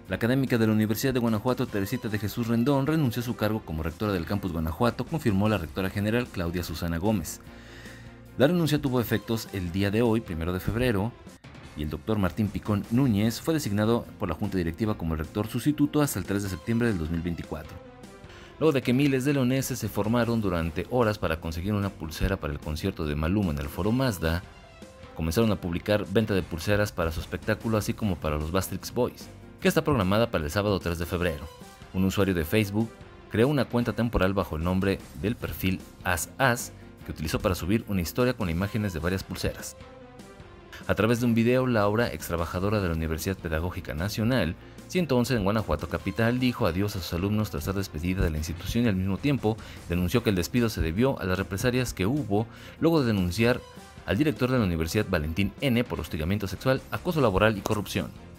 La académica de la Universidad de Guanajuato, Teresita de Jesús Rendón, renunció a su cargo como rectora del campus Guanajuato, confirmó la rectora general Claudia Susana Gómez. La renuncia tuvo efectos el día de hoy, 1 de febrero, y el doctor Martín Picón Núñez fue designado por la Junta Directiva como el rector sustituto hasta el 3 de septiembre del 2024. Luego de que miles de leoneses se formaron durante horas para conseguir una pulsera para el concierto de Maluma en el Foro Mazda, comenzaron a publicar venta de pulseras para su espectáculo, así como para los Bastrix Boys, que está programada para el sábado 3 de febrero. Un usuario de Facebook creó una cuenta temporal bajo el nombre del perfil AsAs, que utilizó para subir una historia con imágenes de varias pulseras. A través de un video, Laura, ex trabajadora de la Universidad Pedagógica Nacional 111 en Guanajuato capital, dijo adiós a sus alumnos tras ser despedida de la institución y al mismo tiempo denunció que el despido se debió a las represalias que hubo luego de denunciar al director de la Universidad Valentín N. por hostigamiento sexual, acoso laboral y corrupción.